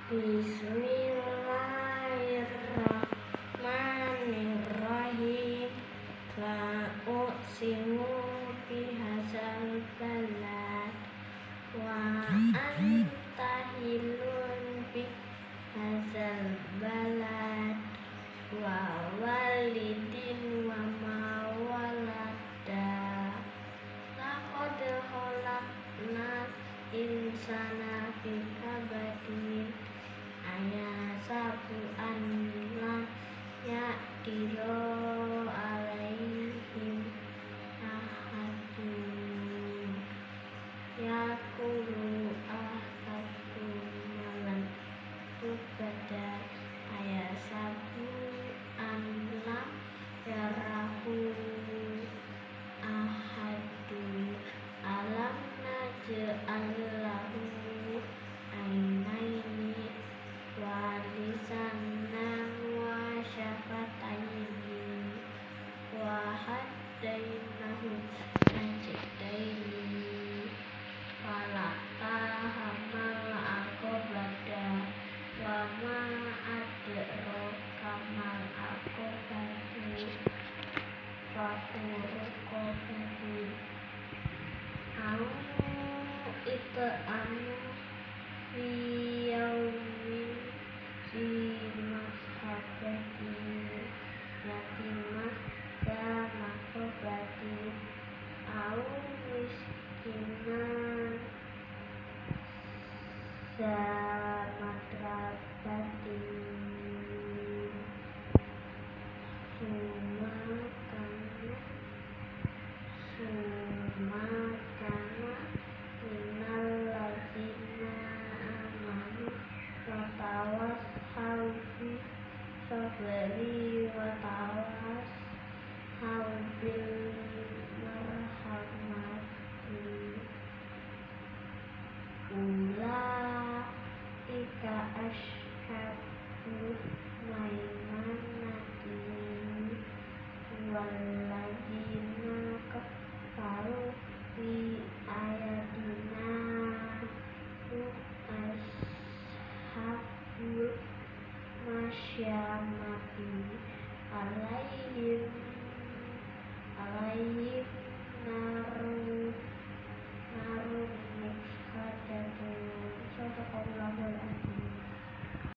Bismillahirrahmanirrahim. La uqsimu bihadzal balad wa anta hilun bihadzal balad wa walidin wa ma walada. Laqad khalaqnal insana fi kabadin ayasabu an lam yaqdiru alaihim ahadun yaqulu ahadu malan tubada ayasabu an lam yarahu ahadun alam naj'al lahu ainaini wa lisanan wa syafataini wa hadainahu najdaini falaqtahamal aqobada wa ma adraka mal aqobatu fakurqobuhu au it'amu fi yaumin fi mashabati yatimah za makobati au miskinan za matrabati Sumakana minal lazina amanu watawas haubi sabri watawas haubil